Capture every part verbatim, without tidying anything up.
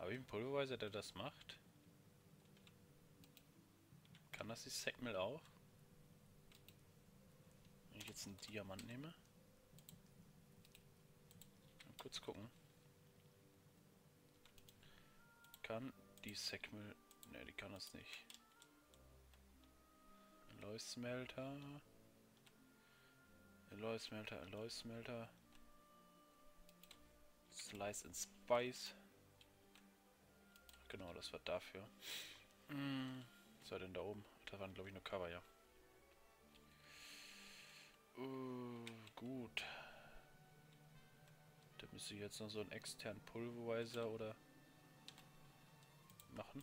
Habe ich einen Pulverizer, der das macht? Kann das die Segmill auch? Wenn ich jetzt einen Diamant nehme? Mal kurz gucken. Kann die Segmill... Ne, die kann das nicht. Alloy Smelter. Alloy Smelter, Alloy Smelter. Slice and Spice. Genau, das war dafür. Hm, was war denn da oben? Da waren, glaube ich, nur Cover, ja. Uh, gut. Da müsste ich jetzt noch so einen externen Pulverizer oder machen.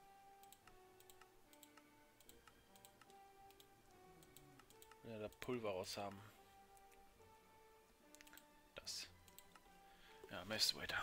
Ja, da Pulver raus haben. Das. Ja, Messweiter.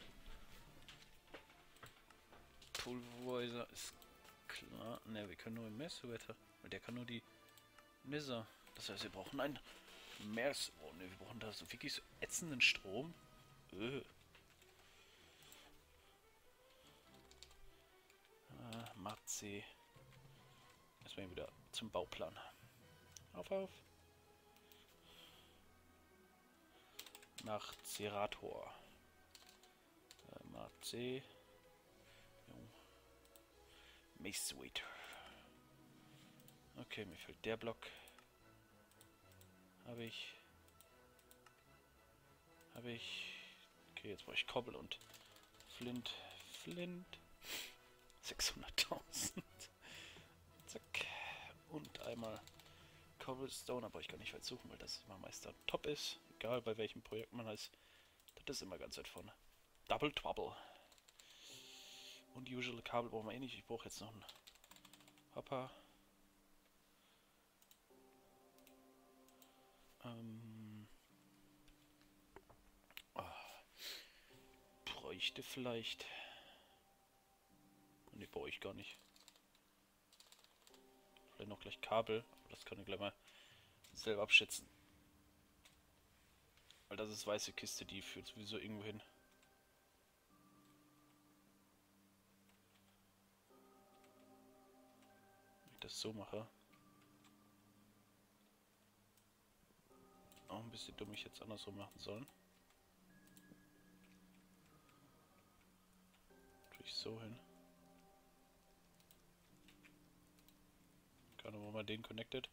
Pulverizer ist klar. Ne, wir können nur im Messwetter. Weil der kann nur die Messer. Das heißt, wir brauchen ein Mess. Oh ne, wir brauchen da so wirklich so ätzenden Strom. Öh. Ah, Matze. Erstmal wieder zum Bauplan. Auf, auf. Marzerator. Äh, Marze. Messweiter. Okay, mir fehlt der Block. Habe ich. Habe ich. Okay, jetzt brauche ich Kobbel und Flint. Flint. sechshunderttausend. Zack. Und einmal Cobblestone, aber ich kann nicht weit suchen, weil das immer meist top ist. Egal bei welchem Projekt man ist. Das ist immer ganz weit vorne. Double Trouble. Und usual Kabel brauchen wir eh nicht. Ich brauche jetzt noch einen Hopper. Ähm. Oh. Bräuchte vielleicht. Ne, brauche ich gar nicht. Vielleicht noch gleich Kabel. Aber das kann ich gleich mal selber abschätzen. Weil das ist weiße Kiste, die führt sowieso irgendwo hin. Wenn ich das so mache. Auch ein bisschen dumm, ich jetzt andersrum machen sollen. Tue ich so hin. Keine Ahnung, wo man den connected.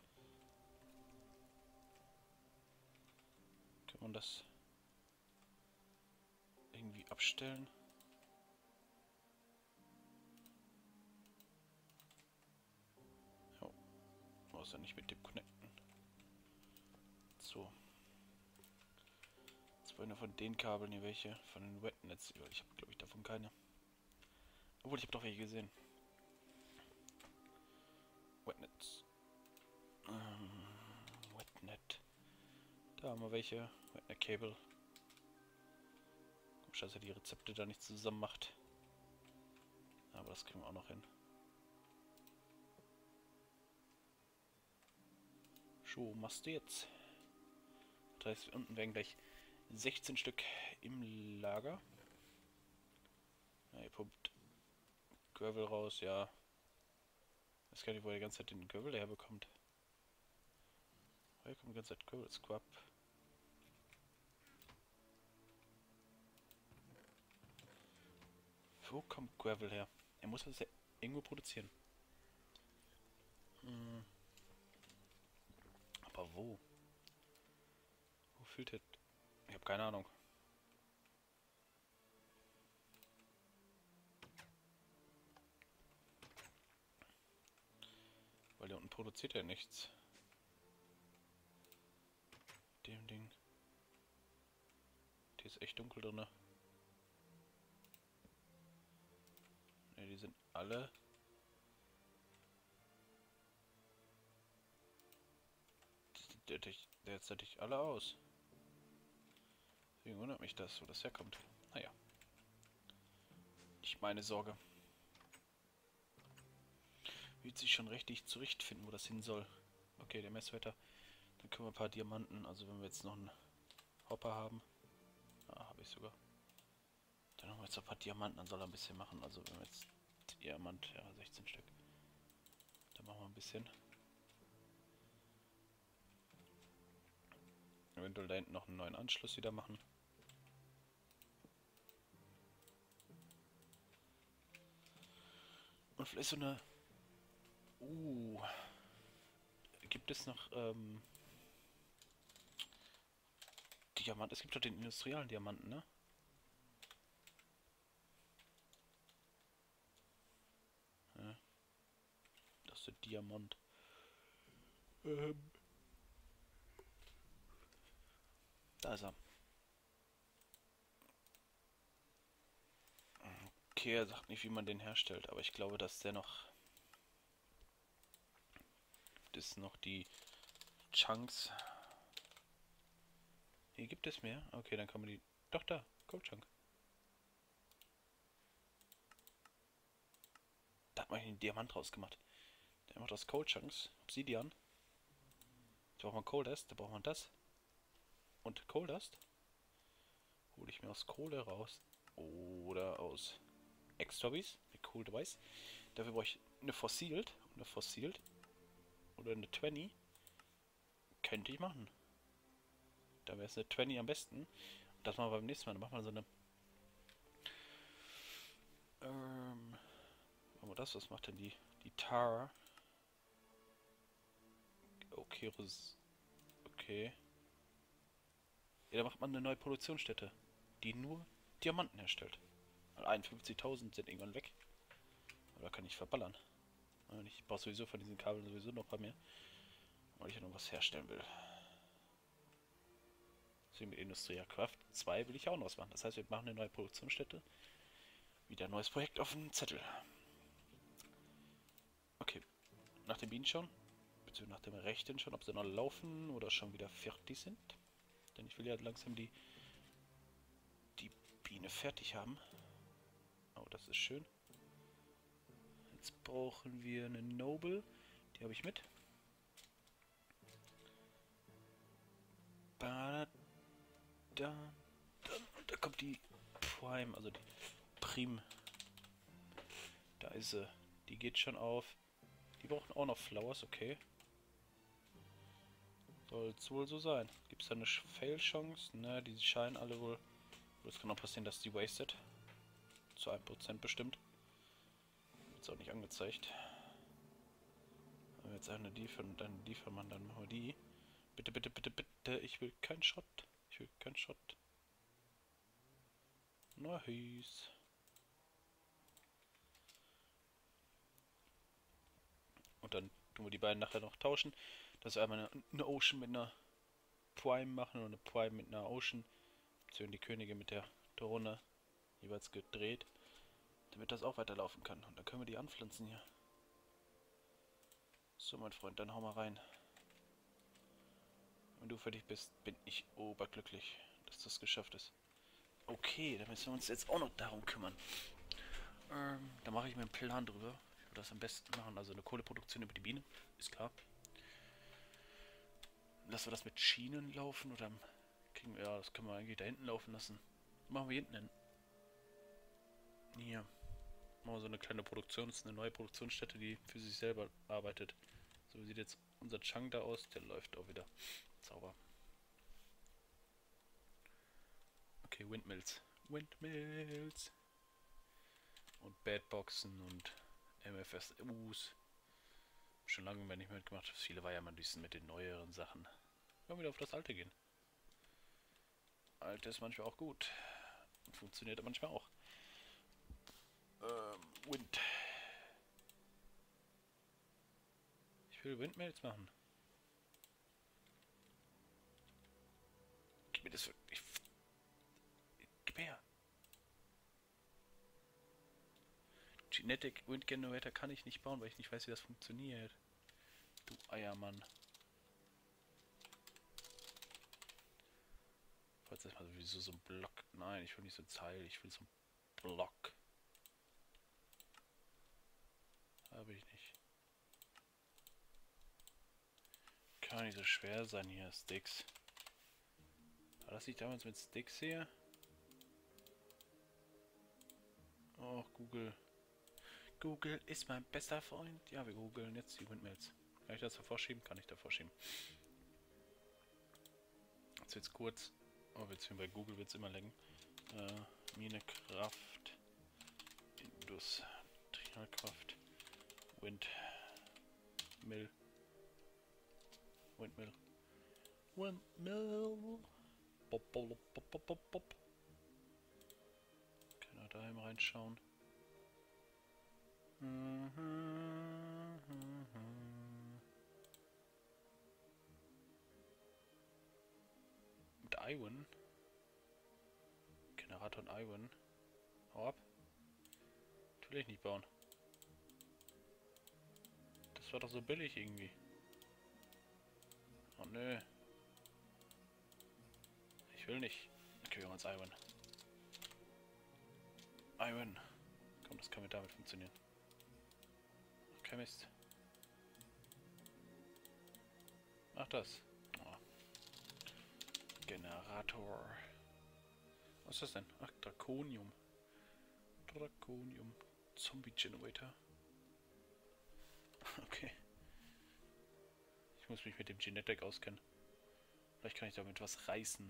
Kann man das irgendwie abstellen? Ja. Muss ja nicht mit dem connecten. So. Jetzt wollen wir von den Kabeln hier welche. Von den Wetnets. Ich habe, glaube ich, davon keine. Obwohl, ich habe doch welche gesehen. Wetnets. Ähm, Wetnet. Da haben wir welche. Wetnet Cable. Komisch, dass er die Rezepte da nicht zusammen macht. Aber das kriegen wir auch noch hin. So, machst du jetzt. Das heißt, unten werden gleich sechzehn Stück im Lager. Ja, ihr pumpt Gravel raus, ja. Ich weiß gar nicht, wo er die ganze Zeit den Gravel herbekommt. Hier kommt die ganze Zeit Gravel Scrub. Wo kommt Gravel her? Er muss das ja irgendwo produzieren. Hm. Aber wo? Wo fühlt er? Ich habe keine Ahnung. Weil der unten produziert ja nichts. Dem Ding. Die ist echt dunkel drin. Ne, die sind alle. Der, der, der jetzt natürlich alle aus. Deswegen wundert mich das, wo das herkommt. Naja. Nicht meine Sorge. Wird sich schon richtig zurechtfinden, wo das hin soll. Okay, der Messwetter. Dann können wir ein paar Diamanten, also wenn wir jetzt noch einen Hopper haben. Ah, habe ich sogar. Dann haben wir jetzt ein paar Diamanten, dann soll er ein bisschen machen. Also wenn wir jetzt Diamant, ja, sechzehn Stück. Dann machen wir ein bisschen. Eventuell da hinten noch einen neuen Anschluss wieder machen. Und vielleicht so eine... Uh... Gibt es noch, ähm... Diamant? Es gibt doch den industriellen Diamanten, ne? Ja. Das ist der Diamant. Ähm... Da ist er. Okay, er sagt nicht, wie man den herstellt, aber ich glaube, dass der noch... Das noch die Chunks... Hier gibt es mehr? Okay, dann kann man die... Doch, da. Gold Chunk. Da hat man einen Diamant rausgemacht. Der macht aus Cold Chunks. Obsidian. Da braucht man Coal Dust. Da braucht man das. Und Coal Dust. Hole ich mir aus Kohle raus. Oder aus Extravis. Eine Cool Device. Dafür brauche ich eine Fossilt. Eine Fossilt. Oder eine zwanzig. Könnte ich machen. Da wäre es eine zwanzig am besten. Das machen wir beim nächsten Mal. Dann machen wir so eine... Ähm... Machen wir das? Was macht denn die... Die Tar? Okay, okay. Ja, da macht man eine neue Produktionsstätte, die nur Diamanten herstellt. einundfünfzigtausend sind irgendwann weg. Aber da kann ich verballern. Ich brauche sowieso von diesen Kabeln sowieso noch ein paar mehr. Weil ich ja noch was herstellen will. Deswegen mit Industria Craft zwei will ich auch noch was machen. Das heißt, wir machen eine neue Produktionsstätte. Wieder ein neues Projekt auf dem Zettel. Okay. Nach den Bienen schon. Beziehungsweise nach dem Rechten schon, ob sie noch laufen oder schon wieder fertig sind. Denn ich will ja langsam die, die Biene fertig haben. Oh, das ist schön. Jetzt brauchen wir eine Noble. Die habe ich mit. Da, da, da, da kommt die Prime, also die Prim. Da ist sie. Die geht schon auf. Die brauchen auch noch Flowers, okay. Soll es wohl so sein. Gibt es da eine Fail-Chance? Ne, die scheinen alle wohl... Es kann auch passieren, dass die wasted. Zu einem Prozent bestimmt. Ist auch nicht angezeigt. Wenn wir jetzt eine die von dann die von man, dann machen wir die. Bitte, bitte, bitte, bitte. Ich will keinen Shot. Ich will keinen Shot. Nice. Und dann tun wir die beiden nachher noch tauschen. Dass wir einmal eine, eine Ocean mit einer Prime machen und eine Prime mit einer Ocean. Beziehungsweise die Könige mit der Drohne jeweils gedreht. Damit das auch weiterlaufen kann. Und dann können wir die anpflanzen hier. So, mein Freund, dann hau mal rein. Wenn du fertig bist, bin ich oberglücklich, dass das geschafft ist. Okay, dann müssen wir uns jetzt auch noch darum kümmern. Ähm, da mache ich mir einen Plan drüber, wie wir das am besten machen. Also eine Kohleproduktion über die Biene, ist klar. Lassen wir das mit Schienen laufen oder kriegen wir, ja, das können wir eigentlich da hinten laufen lassen. Machen wir hinten hin. Hier. Machen wir so eine kleine Produktion, das ist eine neue Produktionsstätte, die für sich selber arbeitet. So, wie sieht jetzt unser Chang da aus? Der läuft auch wieder. Sauber. Okay, Windmills. Windmills. Und Badboxen und M F S Us. Schon lange mehr nicht mehr mitgemacht. Viele war ja mal ein bisschen mit den neueren Sachen. Wir wieder auf das alte gehen. Alte ist manchmal auch gut. Und funktioniert manchmal auch. Ähm, Wind. Ich will Windmills machen. Gib mir das für... Ich, gib her. Genetic Wind Generator kann ich nicht bauen, weil ich nicht weiß, wie das funktioniert. Du Eiermann. Falls das mal sowieso so ein Block... Nein, ich will nicht so ein Zeil, ich will so ein Block. Habe ich nicht. Kann nicht so schwer sein hier, Sticks. War das nicht damals mit Sticks hier? noch Google. Google ist mein bester Freund. Ja, wir googeln jetzt die Windmills. Kann ich das davor schieben? Kann ich davor schieben. Jetzt wird's kurz. Oh, wird's wie bei Google wird's immer länger. Äh, Minekraft. Industrialkraft. Windmill. Windmill. Windmill. Bop, bop, bop, bop, bop, bop. Können wir da eben reinschauen. Mit Iwan. Generator und Iwan. Hau ab. Natürlich nicht bauen. Das war doch so billig irgendwie. Oh nö. Ich will nicht. Okay, wir haben uns Iwan. Iwan. Komm, das kann mit damit funktionieren. Okay, Mist. Ach das. Oh. Generator. Was ist das denn? Ach, Drakonium. Drakonium. Zombie Generator. Okay. Ich muss mich mit dem Genetic auskennen. Vielleicht kann ich damit was reißen.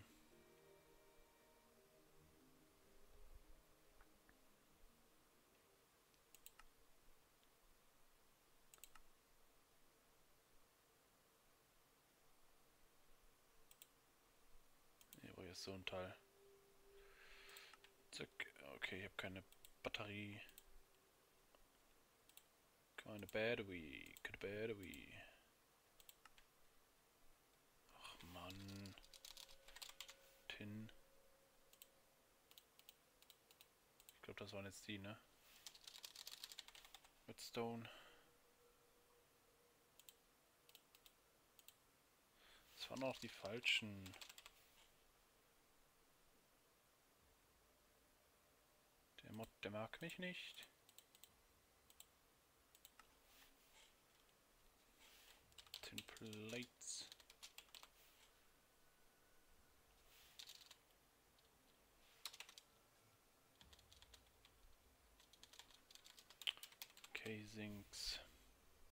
Hier ist so ein Teil. Zack. Okay, ich habe keine Batterie. Keine Battery. Keine Battery. Ach Mann. Tin. Ich glaube, das waren jetzt die, ne? Redstone. Das waren auch die falschen. Der Mod, der mag mich nicht. Tin Plates. Casings.